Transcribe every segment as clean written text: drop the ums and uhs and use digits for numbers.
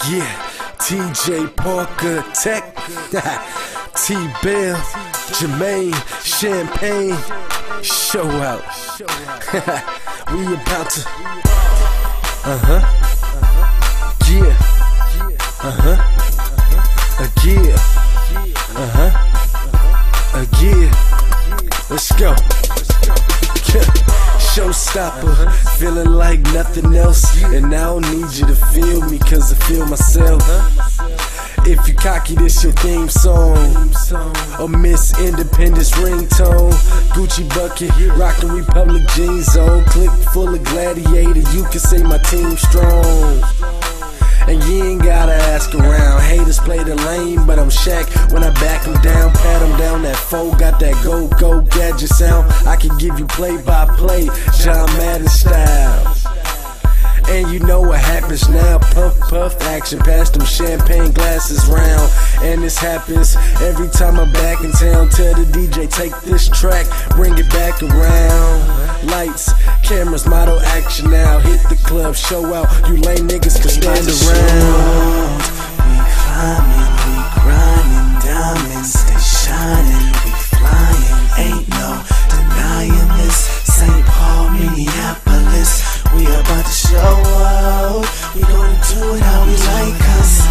Yeah, TJ Parker Tech, T-Bill, Jermaine, Champagne, show out. We about to, yeah, yeah, let's go. Showstopper, feeling like nothing else, and I don't need you to feel me, cause I feel myself. If you cocky, this your theme song, a Miss Independence ringtone. Gucci bucket, rockin' Republic jeans on, click full of gladiator, you can say my team strong. And you ain't gotta ask around. Haters play the lane, but I'm Shaq when I back them down, pat them down. That foe got that go gadget sound. I can give you play-by-play, John Madden style. And you know what happens now, puff action, pass them champagne glasses round. And this happens every time I'm back in town. Tell the DJ, take this track, bring it back around. Lights, cameras, model action now. Hit the club, show out, you lame niggas can stand around. We climbing, we grinding, diamonds, they shining, we flying. Ain't no denying this, St. Paul, Minneapolis. We about to show out, we gonna do it how we like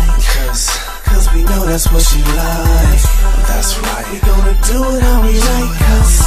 us. Cause we know that's what you like. That's right. We gonna do it how we like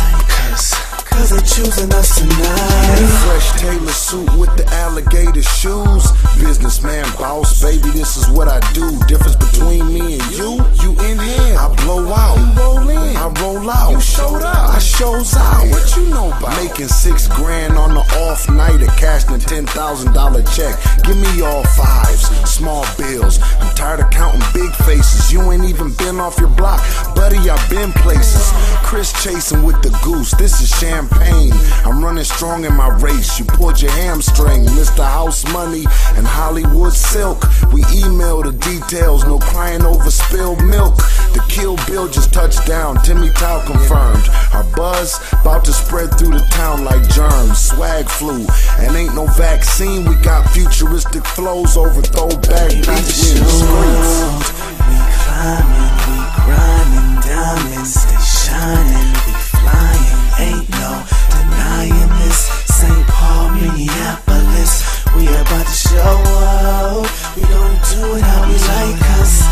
us. Cause they choosing us tonight. Fresh Taylor suit with the alligator shoes. Businessman boss, baby, this is what I do. Difference between me and you in here. I blow out, you roll in, I roll out. You showed up, I shows out. What you know about? Making $6 grand on the off night, a cashing a $10,000 check. Give me all fives, small bills. I'm tired of counting big faces. You ain't even been off your block, buddy, I've been places. Chris chasing with the goose, this is champagne. I'm running strong in my race. You pulled your hamstring, Mr. House Money and Hollywood Silk. We email the details, no crying over spilled milk. The Kill Bill just touched down, Timmy Tao confirmed. Our buzz about to spread through the town like germs. Swag flu, and ain't no vaccine. We got futuristic flows over throwback beats in the streets. We climbing, we grinding, diamonds, they shining, we flying. Ain't no denying this, St. Paul, Minneapolis. We about to show out, we gonna do it how we like us.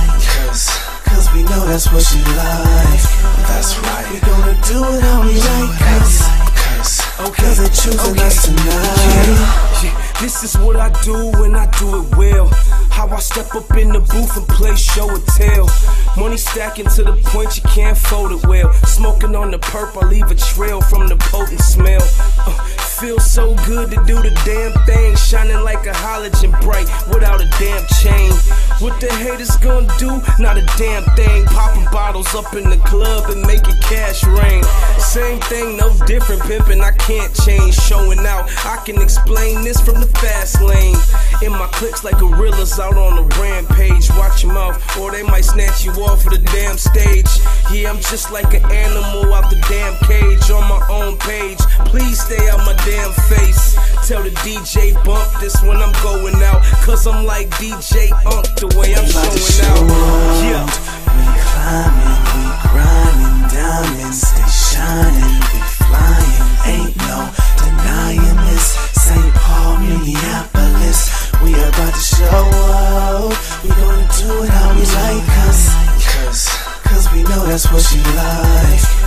Cause we know that's what you like. That's right. We gonna do it how we like us. Cause they choosing us tonight. Yeah, this is what I do when I do it well. How I step up in the booth and play show and tell. Money stacking to the point you can't fold it well. Smoking on the perp, I leave a trail from the potent smell. Feels so good to do the damn thing. Shining like a halogen bright without a damn chain. What the haters gonna do? Not a damn thing. Popping bottles up in the club and making cash rain. Same thing, no different. Pimping, I can't change. Showing out, I can explain this from the fast lane. In my clicks like gorillas out on a rampage. Watch your mouth or they might snatch you off of the damn stage. Yeah, I'm just like an animal out the damn cage. On my own page, please stay out my damn face. Tell the DJ bump this when I'm going out. Cause I'm like DJ Unk the way I'm showing out. Yeah. We climbing, we grinding, diamonds, they shining, we flying. Ain't no denying this, St. Paul, Minneapolis. We about to show out, we gonna do it how we like us. Cause we know that's what you like.